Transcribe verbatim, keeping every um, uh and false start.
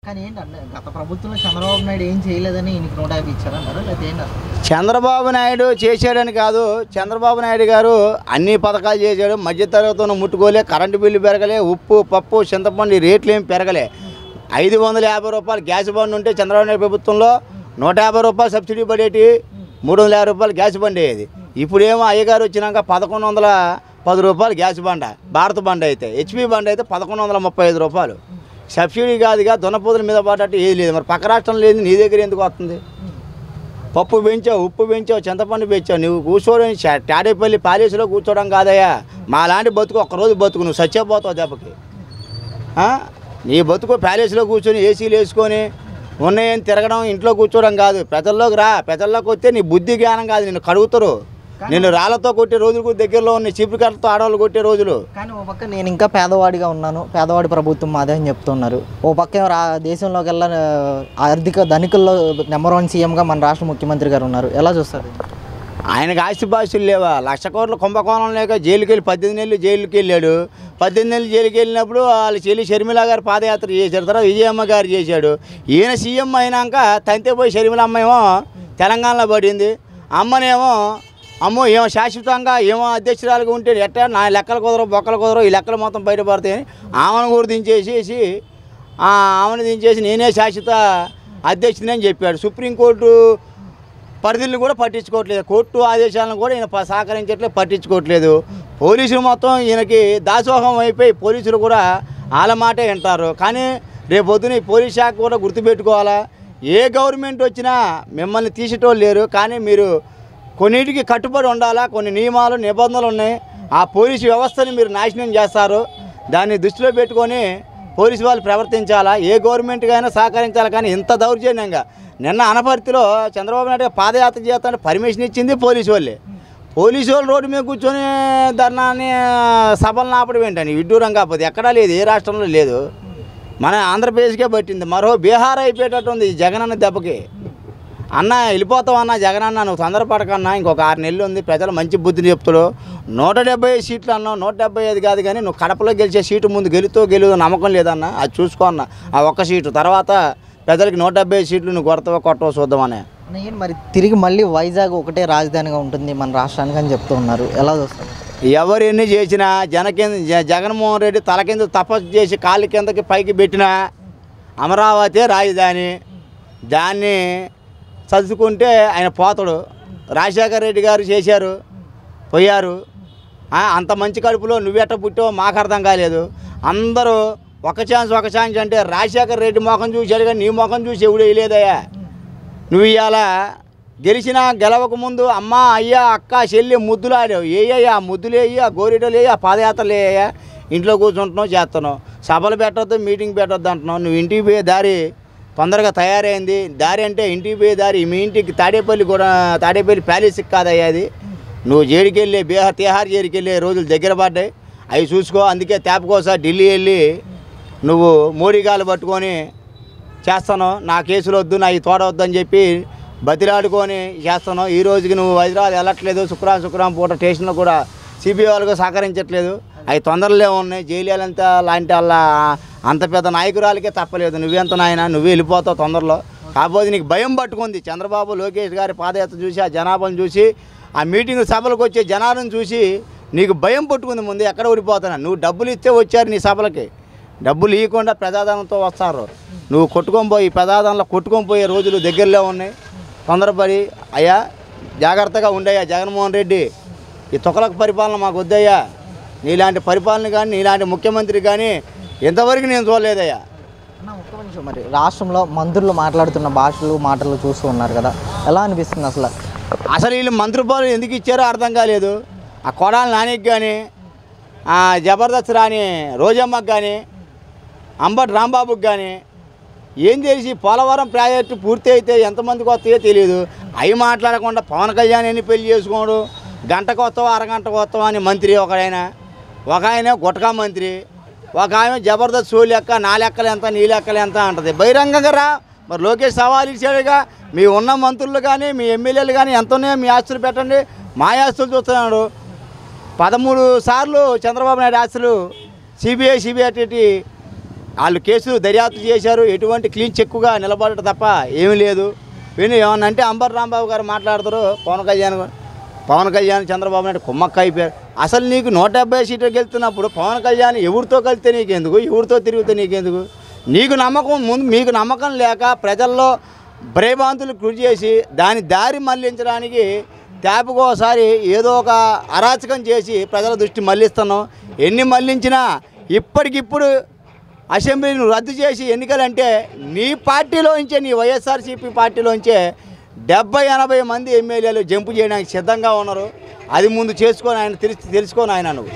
కానీ ఏంటంటే గత ప్రభుత్వంలో చంద్రబాబు నాయుడు ఏం చేయలేదని ఈయనకి నూట యాభై ఇచ్చారన్నారు, లేదా ఏంటి? చంద్రబాబు నాయుడు చేశాడని కాదు, చంద్రబాబు నాయుడు గారు అన్ని పథకాలు చేశాడు. మధ్యతరగతిని ముట్టుకోలే, కరెంటు బిల్లు పెరగలే, ఉప్పు పప్పు చింతపండు రేట్లు ఏమి పెరగలే. ఐదు వందల యాభై రూపాయలు గ్యాస్ బండ్ ఉంటే చంద్రబాబు నాయుడు ప్రభుత్వంలో నూట యాభై రూపాయలు సబ్సిడీ పడేటి, మూడు వందల యాభై రూపాయలు గ్యాస్ బండ్ అయ్యేది. ఇప్పుడేమో అయ్యగారు వచ్చినాక పదకొండు వందల పది రూపాయలు గ్యాస్ బండ, భారత బండ్ అయితే హెచ్పి బండ్ అయితే పదకొండు వందల ముప్పై ఐదు రూపాయలు. సబ్సిడీ కాదుగా, దున్నపోతుల మీద పడ్డట్టు ఏది లేదు. మరి పక్క రాష్ట్రం లేదు, నీ దగ్గర ఎందుకు వస్తుంది? పప్పు పెంచావు, ఉప్పు పెంచావు, చింతపండు పెంచావు. నువ్వు కూర్చోవడం తాడేపల్లి ప్యాలెస్లో కూర్చోవడం కాదయ్యా. మా లాంటి బతుకు ఒక్కరోజు బతుకు, నువ్వు సచ్చిపోతావు దెబ్బకి. నీ బతుకు ప్యాలెస్లో కూర్చొని ఏసీలు వేసుకొని ఉన్నాయని తిరగడం, ఇంట్లో కూర్చోవడం కాదు. ప్రజల్లోకి రా, ప్రజల్లోకి వస్తే నీ బుద్ధి జ్ఞానం కాదు, నిన్ను కడుగుతారు. నేను రాళ్లతో కొట్టే రోజులు దగ్గరలో ఉన్నాయి, చీపురు కట్టతో ఆడవాళ్ళు కొట్టే రోజులు. కానీ ఓ పక్క నేను ఇంకా పేదవాడిగా ఉన్నాను, పేదవాడి ప్రభుత్వం మాదే అని చెప్తున్నారు. ఓ పక్క రా దేశంలోకి వెళ్ళ ఆర్థిక ధనికుల్లో నెంబర్ వన్ సీఎంగా మన రాష్ట్ర ముఖ్యమంత్రి గారు ఉన్నారు. ఎలా చూస్తారు? ఆయనకు ఆస్తిపాస్తులు లేవా? లక్ష కోట్ల కుంభకోణం లేక జైలుకి వెళ్ళి పద్దెనిమిది నెలలు జైలుకి వెళ్ళాడు. పద్దెనిమిది నెలలు జైలుకి వెళ్ళినప్పుడు వాళ్ళ చెల్లి షర్మిల గారు పాదయాత్ర చేశారు, తర్వాత విజయమ్మ గారు చేశాడు. ఈయన సీఎం అయినాక తంతే పోయి షర్మిల అమ్మ ఏమో తెలంగాణలో పడింది. అమ్మనేమో అమ్మో ఏమో శాశ్వతంగా ఏమో అధ్యక్షురాలుగా ఉంటే ఎట్టా నా లెక్కలు కుదరవు, బొక్కలు కుదరవు, ఈ లెక్కలు మొత్తం బయటపడతాయని ఆమెను కూడా దించేసేసి ఆమెను దించేసి నేనే శాశ్వత అధ్యక్షుని అని చెప్పాడు. సుప్రీంకోర్టు పరిధిని కూడా పట్టించుకోవట్లేదు, కోర్టు ఆదేశాలను కూడా ఈయన సహకరించట్లేదు, పట్టించుకోవట్లేదు. పోలీసులు మొత్తం ఈయనకి దాసోహం అయిపోయి పోలీసులు కూడా వాళ్ళ మాటే వింటారు. కానీ రేపు పొద్దున ఈ పోలీస్ శాఖ కూడా గుర్తుపెట్టుకోవాలా, ఏ గవర్నమెంట్ వచ్చినా మిమ్మల్ని తీసేటోళ్ళు లేరు, కానీ మీరు కొన్నిటికి కట్టుబడి ఉండాలా. కొన్ని నియమాలు నిబంధనలు ఉన్నాయి, ఆ పోలీసు వ్యవస్థని మీరు నాశనం చేస్తారు. దాన్ని దృష్టిలో పెట్టుకొని పోలీసు వాళ్ళు ప్రవర్తించాలా, ఏ గవర్నమెంట్కి అయినా సహకరించాలి. కానీ ఇంత దౌర్జన్యంగా నిన్న అనపర్తిలో చంద్రబాబు నాయుడు పాదయాత్ర చేస్తానికి పర్మిషన్ ఇచ్చింది పోలీసు వాళ్ళే. పోలీసు వాళ్ళు రోడ్డు మీద కూర్చొని ధర్నాన్ని సభలు ఆపడం ఏంటని విడ్డూరం కాకపోతే ఎక్కడా లేదు, ఏ రాష్ట్రంలో లేదు, మన ఆంధ్రప్రదేశ్కే పట్టింది. మరో బీహార్ అయిపోయేటట్టు ఉంది జగనన్న దెబ్బకి. అన్న వెళ్ళిపోతావు అన్న జగనన్న, నువ్వు తొందరపడకన్నా, ఇంకొక ఆరు నెలలు ఉంది, ప్రజలు మంచి బుద్ధిని చెప్తాడు. నూట డెబ్బై ఐదు సీట్లు అన్నావు, నూట డెబ్బై ఐదు కాదు కానీ నువ్వు కడపలో గెలిచే సీటు ముందు గెలుతో గెలు నమ్మకం లేదన్న, అది చూసుకో అన్న. ఆ ఒక్క సీటు తర్వాత ప్రజలకి నూట డెబ్బై ఐదు సీట్లు నువ్వు కొడతావో కొట్టవో చూద్దామని. మరి తిరిగి మళ్ళీ వైజాగ్ ఒకటే రాజధానిగా ఉంటుంది మన రాష్ట్రానికి అని చెప్తూ ఉన్నారు. ఎలా చూస్తారు? ఎవరు ఎన్ని చేసినా జన కింద జగన్మోహన్ రెడ్డి తల కింద తపస్సు చేసి కాళ్ళ కిందకి పైకి పెట్టిన అమరావతి రాజధాని, దాన్ని చదువుకుంటే ఆయన పోతాడు. రాజశేఖర రెడ్డి గారు చేశారు, పోయారు. అంత మంచి కడుపులో నువ్వెట్ట పుట్టావో మాకు అర్థం కాలేదు. అందరూ ఒక ఛాన్స్ ఒక ఛాన్స్ అంటే రాజశేఖర రెడ్డి మొఖం చూశాడు కానీ నీ మొఖం చూసి ఎవడు వేయలేదయ్యా. నువ్వు ఇవాళ గెలిచినా గెలవక ముందు అమ్మ అయ్యా అక్క చెల్లి ముద్దులు ఆడావు, ఏయ్యా ఆ ముద్దులు వేయి, ఆ గోరిటలు వేయి, ఆ పాదయాత్రలు వేయ్యా. ఇంట్లో కూర్చుంటున్నావు, చేస్తున్నావు, సభలు పెట్టొద్దు, మీటింగ్ పెట్టొద్దు అంటున్నావు. నువ్వు ఇంటికి పోయే దారి తొందరగా తయారైంది. దారి అంటే ఇంటికి పోయే దారి మీ ఇంటికి తాడేపల్లి కూడా తాడేపల్లి ప్యాలెస్కి కాదయ్యా అది. నువ్వు జైలుకి వెళ్ళి బీహార్ తిహార్ జైలుకి వెళ్ళే రోజులు దగ్గర పడ్డాయి, అవి చూసుకో. అందుకే తేపకోసా ఢిల్లీ వెళ్ళి నువ్వు మోడీ గాలు పట్టుకొని చేస్తాను, నా కేసులు వద్దు, నా ఈ తోడవద్దు అని చెప్పి బతిలాడుకొని చేస్తాను. ఈ రోజుకి నువ్వు హైదరాబాద్ వెళ్ళట్లేదు, శుక్రవారం శుక్రవారం పూట స్టేషన్లో కూడా సిబిఐ వాళ్ళకు సహకరించట్లేదు. అవి తొందరలే ఉన్నాయి. జైలు లాంటి వాళ్ళ అంత పెద్ద నాయకురాలకే తప్పలేదు. నువ్వెంత నాయన, నువ్వే వెళ్ళిపోతావు తొందరలో. కాకపోతే నీకు భయం పట్టుకుంది. చంద్రబాబు లోకేష్ గారి పాదయాత్ర చూసి, ఆ జనాభాను చూసి, ఆ మీటింగ్ సభలకు వచ్చే జనాలను చూసి నీకు భయం పట్టుకుంది. ముందు ఎక్కడ ఊడిపోతున్నా, నువ్వు డబ్బులు ఇస్తే వచ్చారు నీ సభలకి, డబ్బులు ఇవ్వకుండా ప్రజాధనంతో వస్తారు. నువ్వు కొట్టుకొని పోయి ప్రజాధనంలో కొట్టుకొని పోయే రోజులు దగ్గరలో ఉన్నాయి. తొందరపడి అయ్యా జాగ్రత్తగా ఉండయ్యా జగన్మోహన్ రెడ్డి, ఈ తొక్కలకు పరిపాలన మాకు వద్దయ్యా. నీలాంటి పరిపాలన కానీ నీలాంటి ముఖ్యమంత్రి కానీ ఎంతవరకు నేను చూడలేదయ్యా. ఒక్క నిమిషం, మరి రాష్ట్రంలో మంత్రులు మాట్లాడుతున్న భాషలు మాటలు చూస్తూ ఉన్నారు కదా, ఎలా అనిపిస్తుంది అసలు? అసలు వీళ్ళు మంత్రి పదవులు ఎందుకు ఇచ్చారో అర్థం కాలేదు. ఆ కొడాలి నానికి కానీ, ఆ జబర్దస్త్ రాని రోజమ్మకి కానీ, అంబటి రాంబాబుకి కానీ ఏం తెలిసి పోలవరం ప్రాజెక్టు పూర్తి అయితే ఎంతమందికి వస్తాయో తెలియదు. అవి మాట్లాడకుండా పవన్ కళ్యాణ్ ఎన్ని పెళ్లి చేసుకోడు, గంటకు వస్తావా అరగంటకు వస్తావా అని మంత్రి ఒకడైనా, ఒక ఆయన గుటకా మంత్రి, ఒక ఆయన జబర్దస్త్ షో లెక్క, నా లెక్కలు ఎంత నీ లెక్కలు ఎంత అంటది. బహిరంగంగా రా. మరి లోకేష్ సవాల్ ఇచ్చాడుగా, మీ ఉన్న మంత్రులు కానీ మీ ఎమ్మెల్యేలు కానీ ఎంత ఉన్నాయో మీ ఆస్తులు పెట్టండి, మా ఆస్తులు చూస్తున్నాడు. పదమూడు సార్లు చంద్రబాబు నాయుడు ఆస్తులు సిబిఐ సిబిఐటి వాళ్ళు కేసులు దర్యాప్తు చేశారు, ఎటువంటి క్లీన్ చెక్కుగా నిలబడటం తప్ప ఏమీ లేదు. విని ఏమన్నా అంటే అంబర్ రాంబాబు గారు మాట్లాడతారు, పవన్ కళ్యాణ్ పవన్ కళ్యాణ్ చంద్రబాబు నాయుడు కుమ్మక్క అయిపోయారు. అసలు నీకు నూట డెబ్బై సీట్లు గెలుతున్నప్పుడు పవన్ కళ్యాణ్ ఎవరితో కలిస్తే నీకెందుకు, ఎవరితో తిరిగితే నీకెందుకు? నీకు నమ్మకం ముందు మీకు నమ్మకం లేక ప్రజల్లో భయభ్రాంతులు గురి చేసి దాని దారి మళ్లించడానికి ట్యాపుకోసారి ఏదో ఒక అరాచకం చేసి ప్రజల దృష్టి మళ్లిస్తున్నాం. ఎన్ని మళ్లించినా ఇప్పటికిప్పుడు అసెంబ్లీని రద్దు చేసి ఎన్నికలంటే నీ పార్టీలోంచే, నీ వైఎస్ఆర్సీపీ పార్టీలోంచే డెబ్బై ఎనభై మంది ఎమ్మెల్యేలు జంపు చేయడానికి సిద్ధంగా ఉన్నారు. అది ముందు చేసుకొని ఆయన తెలుసు తెలుసుకొని ఆయన నువ్వు